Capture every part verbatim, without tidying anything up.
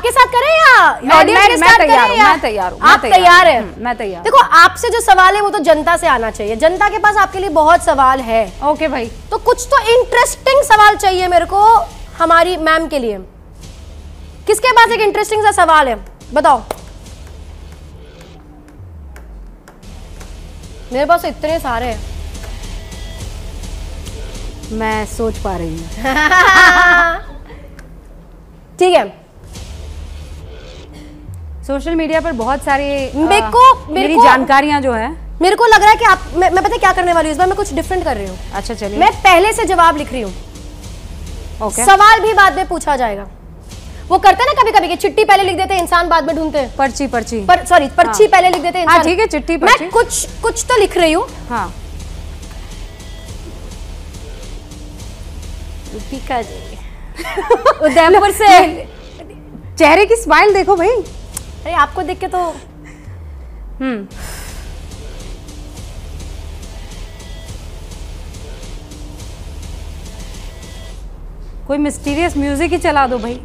आपके साथ करें या ऑडियंस के साथ करें? मैं तैयार हूं। आप तैयार हैं? मैं तैयार। देखो आपसे जो सवाल है वो तो जनता से आना चाहिए, जनता के पास आपके लिए बहुत सवाल है। ओके भाई, तो कुछ तो इंटरेस्टिंग सवाल चाहिए मेरे को हमारी मैम के लिए। किसके पास एक इंटरेस्टिंग सा सवाल है बताओ? मेरे पास इतने सारे हैं। मैं सोच पा रही हूँ। ठीक है, सोशल मीडिया पर बहुत सारे मेरे को मेरी जानकारियां जो है, मेरे को लग रहा है कि आप मैं, मैं पता क्या करने वाली हूँ इस बार, मैं कुछ डिफरेंट कर रही हूँ। अच्छा चलिए, मैं पहले से जवाब लिख रही हूँ। ओके, सवाल भी बाद में पूछा जाएगा। वो करते हैं ना कभी कभी कि चिट्ठी पहले लिख देते हैं, इंसान बाद में ढूंढते हैं। पर्ची पर्ची पर, सॉरी पर्ची हाँ। पहले लिख देते हैं इंसान। हाँ ठीक है, चिट्ठी पर्ची। मैं कुछ कुछ तो लिख रही हूँ। हाँ उदयपुर से चेहरे की स्माइल देखो भाई। अरे आपको देख के तो हम्म कोई मिस्टीरियस म्यूजिक ही चला दो भाई।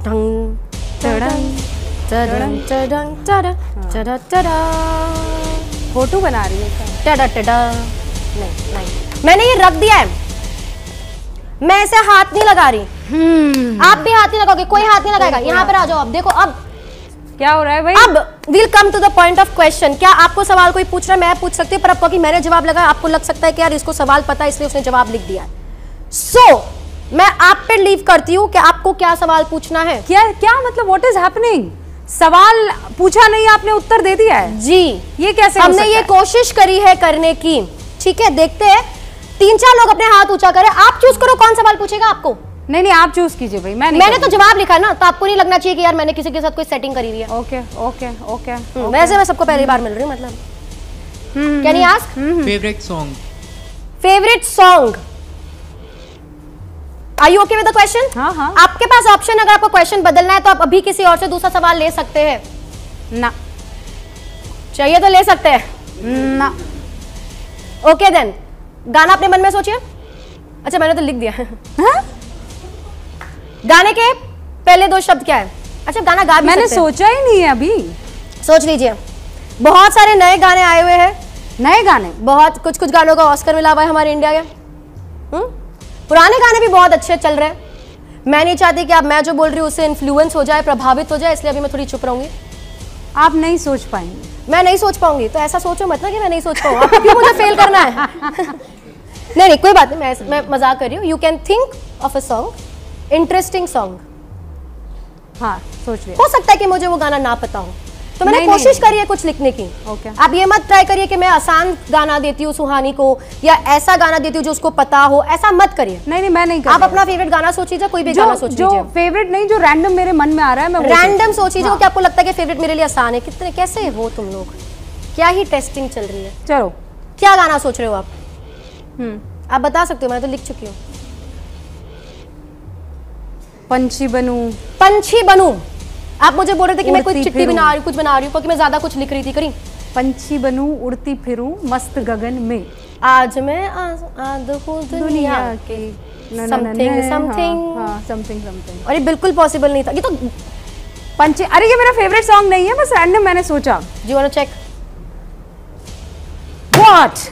फोटो बना रही है टडा टडा। नहीं नहीं मैंने ये रख दिया है, मैं ऐसे हाथ नहीं लगा रही। hmm. आप भी हाथ नहीं लगाओगे, कोई हाथ नहीं लगाएगा। यहाँ पर आ जाओ। अब देखो अब क्या हो रहा है भाई। अब will come to the point of question. क्या आपको सवाल कोई पूछ रहा है, मैं पूछ सकती हूँ, पर आपको कि मैंने जवाब लगाया आपको लग सकता है कि यार इसको सवाल पता है इसलिए उसने जवाब लिख दिया है। सो so, मैं आप पे लीव करती हूँ कि आपको क्या सवाल पूछना है। क्या क्या मतलब व्हाट इज हैपनिंग? सवाल पूछा नहीं, आपने उत्तर दे दिया है जी। ये कैसे? हमने ये कोशिश करी है करने की। ठीक है, देखते हैं तीन चार लोग अपने हाथ ऊंचा करें। आप चूज करो कौन सवाल पूछेगा आपको। नहीं नहीं आप चूज कीजिए भाई। मैं नहीं मैंने तो जवाब लिखा ना, तो आपको नहीं लगना चाहिए कि यार मैंने किसी के साथ कोई सेटिंग करी हुई है। Okay okay okay. वैसे मैं सबको पहली बार मिल रही हूँ मतलब। Can you ask favourite song? Favourite song. Are you okay with the question? हाँ हाँ। आपके पास ऑप्शन, अगर आपको क्वेश्चन बदलना है तो आप अभी किसी और से दूसरा सवाल ले सकते हैं ना। चाहिए तो ले सकते हैं ना। ओके देन, गाना अपने मन में सोचिए। अच्छा मैंने तो लिख दिया। हाँ? गाने के पहले दो शब्द क्या है? अच्छा गाना गा भी मैंने सकते हैं। सोचा ही नहीं है अभी। सोच लीजिए। बहुत सारे नए गाने आए हुए हैं। नए गाने बहुत, कुछ कुछ गानों का ऑस्कर मिला हुआ है हमारे इंडिया के। हुँ? पुराने गाने भी बहुत अच्छे चल रहे हैं। मैं नहीं चाहती कि आप मैं जो बोल रही हूँ उससे इन्फ्लुएंस हो जाए, प्रभावित हो जाए, इसलिए अभी मैं थोड़ी चुप रहूंगी। आप नहीं सोच पाएंगे। मैं नहीं सोच पाऊंगी तो ऐसा सोचो मत ना कि मैं नहीं सोच पाऊंगा। आपको क्यों मुझे फेल करना है? नहीं नहीं कोई बात नहीं, मैं मैं मजाक कर रही हूँ। You can think of a song, interesting song. हाँ सोच लिया। हो सकता है कि मुझे वो गाना ना पता हो, तो मैंने नहीं, कोशिश नहीं, करी है कुछ लिखने की। ओके। आप ये मत ट्राई करिए कि मैं आसान गाना देती हूँ सुहानी को, या ऐसा गाना देती हूँ जो उसको पता हो, ऐसा मत करिए। नहीं नहीं मैं नहीं कर आप अपना फेवरेट गाना सोच लीजिए, कोई भी गाना सोच लीजिए। जो फेवरेट नहीं, जो रैंडम मेरे मन में आ रहा है मैं रैंडम सोच लीजिए। क्या आपको लगता है कि फेवरेट मेरे लिए आसान है? कितने कैसे हो तुम लोग, क्या ही टेस्टिंग चल रही है। चलो क्या गाना सोच रहे हो आप? हम्म आप बता सकते हो, मैं तो लिख चुकी हूँ। पंछी बनूं। पंछी बनूं। आप मुझे बोल रहे थे कि मैं कोई चिट्ठी बना रही हूँ, कुछ बना रही हूँ, क्योंकि मैं ज्यादा कुछ लिख रही थी। करी पंछी बनूं उड़ती फिरूं मस्त गगन में, आज मैं आज़ाद हूँ दुनिया के समथिंग समथिंग समथिंग समथिंग। और ये बिल्कुल पॉसिबल नहीं था। ये तो पंछी, अरे ये मेरा फेवरेट सॉन्ग नहीं है, बस रैंडम मैंने सोचा। Do you want to check? What?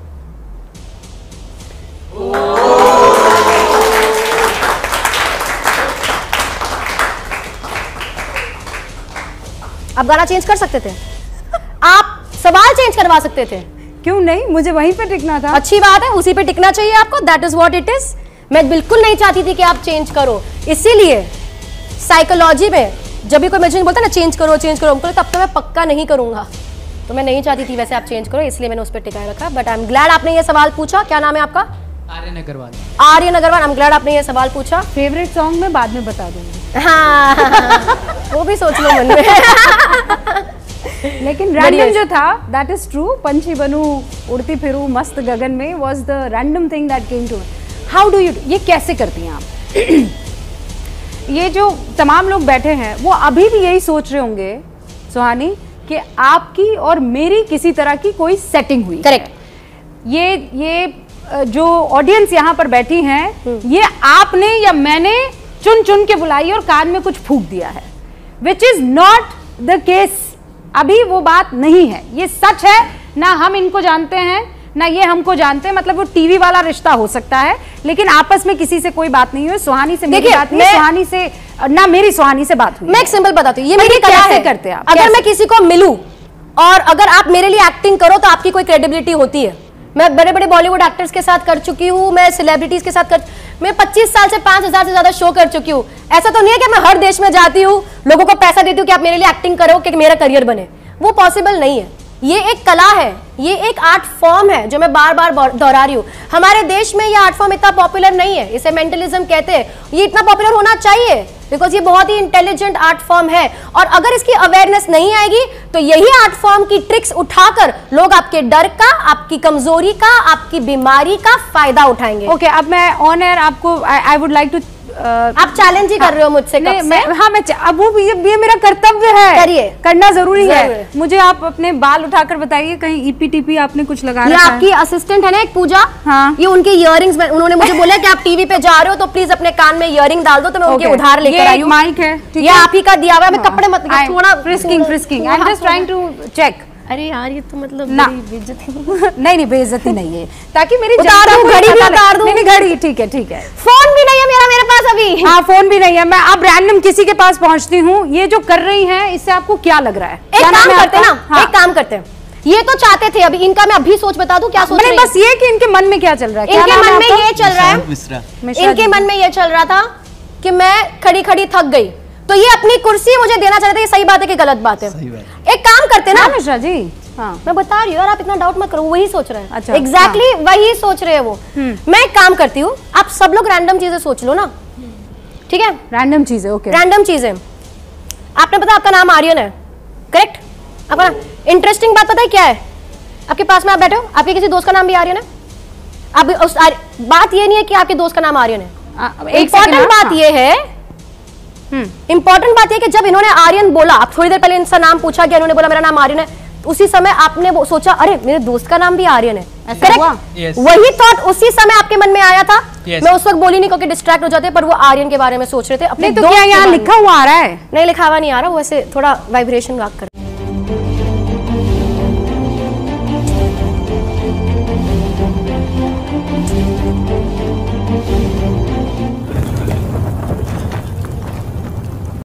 आप गाना चेंज कर सकते थे, आप सवाल चेंज करवा सकते थे। क्यों नहीं, मुझे वहीं पे टिकना था। अच्छी बात है, उसी पे टिकना चाहिए आपको। That is what it is. मैं बिल्कुल नहीं चाहती थी कि आप चेंज करो, इसीलिए साइकोलॉजी में जब भी कोई मुझे बोलता है ना चेंज करो चेंज करो, तब तो मैं पक्का नहीं करूंगा। तो मैं नहीं चाहती थी वैसे आप चेंज करो, इसलिए मैंने उस पर टिकाए रखा। बट आई एम ग्लैड आपने ये सवाल पूछा। क्या नाम है आपका? Aryan Agarwal. Aryan Agarwal, I am glad आपने ये सवाल पूछा। फेवरेट सॉन्ग मैं बाद में बता दूंगी। हाँ वो भी सोच लो मन में। लेकिन रैंडम जो था, दैट इज ट्रू। पंछी बनूं उड़ती फिरूं मस्त गगन में was the random thing that came to me. How do you, ये कैसे करती हैं आप? ये जो तमाम लोग बैठे हैं वो अभी भी यही सोच रहे होंगे सुहानी कि आपकी और मेरी किसी तरह की कोई सेटिंग हुई। करेक्ट। ये ये जो ऑडियंस यहाँ पर बैठी हैं, ये आपने या मैंने चुन चुन के बुलाई और कान में कुछ फूंक दिया है। Which is not the case. अभी वो बात नहीं है, ये सच है। ना हम इनको जानते हैं ना ये हमको जानते हैं, मतलब वो टीवी वाला रिश्ता हो सकता है, लेकिन आपस में किसी से कोई बात नहीं हुई। सुहानी से मेरी बात नहीं, सुहानी से ना मेरी सुहानी से बात हुई। मैं एक सिंपल बताती हूँ, ये मेरी कला है। करते आप अगर मैं किसी को मिलूं और अगर आप मेरे लिए एक्टिंग करो तो आपकी कोई क्रेडिबिलिटी होती है। मैं बड़े बड़े बॉलीवुड एक्टर्स के साथ कर चुकी हूँ, मैं सेलिब्रिटीज के साथ कर, मैं पच्चीस साल से पांच हजार से ज्यादा शो कर चुकी हूँ। ऐसा तो नहीं है कि मैं हर देश में जाती हूँ, लोगों को पैसा देती हूँ कि आप मेरे लिए एक्टिंग करो कि मेरा करियर बने। वो पॉसिबल नहीं है। ये एक कला है, ये एक आर्ट फॉर्म है जो मैं बार बार दोहरा रही हूँ। हमारे देश में ये आर्ट फॉर्म इतना पॉपुलर नहीं है, इसे मेंटलिज्म कहते हैं। ये इतना पॉपुलर होना चाहिए बिकॉज ये बहुत ही इंटेलिजेंट आर्ट फॉर्म है। और अगर इसकी अवेयरनेस नहीं आएगी तो यही आर्ट फॉर्म की ट्रिक्स उठाकर लोग आपके डर का, आपकी कमजोरी का, आपकी बीमारी का फायदा उठाएंगे। ओके okay, अब मैं ऑन एयर आपको आई वुड लाइक टू आप चैलेंज ही कर रहे हो मुझसे कब से? मैं, हाँ मैं अब वो ये, ये मेरा कर्तव्य है, करिए, करना जरूरी है। मुझे आप अपने बाल उठाकर बताइए, कहीं ईपी टीपी आपने कुछ लगा रखा है? ये आपकी असिस्टेंट है ना एक पूजा, हाँ, ये उनके इयरिंग्स में उन्होंने मुझे बोला कि आप टीवी पे जा रहे हो तो प्लीज अपने कान में इयरिंग डाल दो, तो मैं उनके उधार लेकर आई हूं। माइक है, ये आप ही का दिया हुआ है। मैं कपड़े मत थोड़ा frisking frisking I am just trying to check. अरे यार ये तो मतलब बेइज्जती नहीं नहीं बेइज्जती नहीं है, ताकि मेरी उतार दूं, घड़ी भी उतार दूं। नहीं घड़ी ठीक है ठीक है। फोन भी नहीं है मेरा मेरे पास अभी। हाँ फोन भी नहीं है। मैं अब रैंडम किसी के पास पहुंचती हूँ। ये जो कर रही हैं इससे आपको क्या लग रहा है? एक काम करते हैं ना, एक काम करते हैं, ये तो चाहते थे, अभी इनका मैं अभी सोच बता दूं क्या सोच रही है। बस ये कि इनके मन में क्या चल रहा है? इनके मन में ये चल रहा है, इनके मन में ये चल रहा था कि मैं खड़ी खड़ी थक गई, तो ये अपनी कुर्सी मुझे देना चाहते थे। ये सही बात है कि गलत बात है? एक काम करते ना मिश्रा जी, हाँ मैं बता रही हूँ, और आप इतना डाउट मत करो, वही सोच रहे हैं। अच्छा, एग्जैक्टली exactly हाँ। वही सोच रहे हैं वो। मैं एक काम करती हूँ, आप सब लोग रैंडम चीजें सोच लो ना, ठीक है? रैंडम चीजें, ओके रैंडम चीजें। आपने पता आपका नाम आर्यन है, करेक्ट? आपका इंटरेस्टिंग बात पता है क्या है? आपके पास में आप बैठे हो, आपके किसी दोस्त का नाम भी आर्यन है। अब उस बात ये नहीं है कि आपके दोस्त का नाम आर्यन है। इंपॉर्टेंट बात ये है, इंपॉर्टेंट बात ये कि जब इन्होंने आर्यन बोला, आप थोड़ी देर पहले इनका नाम पूछा गया, इन्होंने बोला मेरा नाम आर्यन है, उसी समय आपने वो सोचा अरे मेरे दोस्त का नाम भी आर्यन है, करेक्ट? yes. वही थॉट उसी समय आपके मन में आया था। yes. मैं उस वक्त बोली नहीं क्योंकि डिस्ट्रैक्ट हो जाते, पर वो आर्यन के बारे में सोच रहे थे अपने। तो क्या यहाँ लिखा हुआ आ रहा है? नहीं लिखा हुआ नहीं आ रहा, वैसे थोड़ा वाइब्रेशन वाक कर